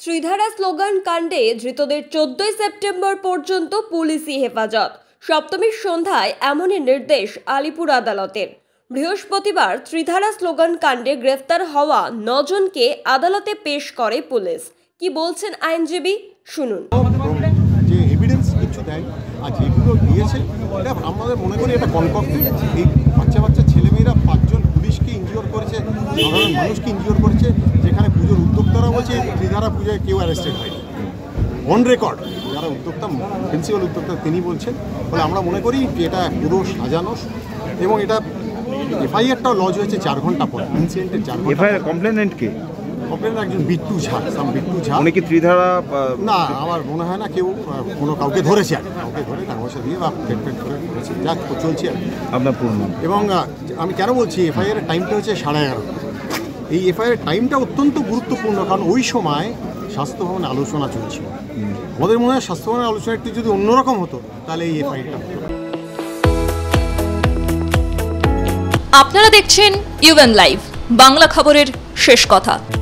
Tridhara slogan কাণ্ডে ধৃতদের 14 September পর্যন্ত পুলিশি হেফাজত। সপ্তমীর সন্ধ্যায় এমনই নির্দেশ আলিপুর আদালতের। বৃহস্পতিবার ত্রিধারা স্লোগান কাণ্ডে গ্রেফতার হওয়া 9 জনকে আদালতে পেশ করে পুলিশ। কি বলছেন আইনজীবী, শুনুন। যে এভিডেন্স কিছু দেয় আর যেগুলো দিয়েছে এটা আমাদের মনে করি এটা কনকক্টেড। এই বাচ্চা ছেলেমেয়েরা 5 জন পুলিশকে ইনজিওর করেছে, সাধারণ মানুষকে ইনজিওর করেছে, যেখানে পুজোর উদ্যোক্তারা বলছে ত্রিধারা পুজোয় কেউ অ্যারেস্টেড হয়নি। অন রেকর্ড যারা উদ্যোক্তা, প্রিন্সিপাল উদ্যোক্তা, তিনি বলছেন। ফলে আমরা মনে করি যে এটা পুরো সাজানো এবং এটা এফআইআরটাও লজ হয়েছে 4 ঘন্টা পর ইনসিডেন্টের 4 ঘন্টা। এফআইআর কমপ্লেনেন্ট কে? কমপ্লেনেন্ট একজন বিট্টু ঝা। উনি কি ত্রিধারা? না, আমার মনে হয় না কেউ কাউকে ধরেছে, আর কাউকে ধরে টাকা পয়সা দিয়ে বা ট্রিটমেন্ট করে ধরেছে, যা চলছে আর আপনার পূর্ণ। এবং আমি কেন বলছি এফআইআরের টাইমটা হচ্ছে 11:30। এই এফআইআরের টাইমটা অত্যন্ত গুরুত্বপূর্ণ, কারণ ওই সময় স্বাস্থ্য ভবনে আলোচনা চলছিল। আমাদের মনে হয় স্বাস্থ্য ভবনের আলোচনাটি যদি অন্যরকম হতো তাহলে এই এফআইআরটা হতো। আপনারা দেখছেন ইউএন লাইভ, বাংলা খবরের শেষ কথা।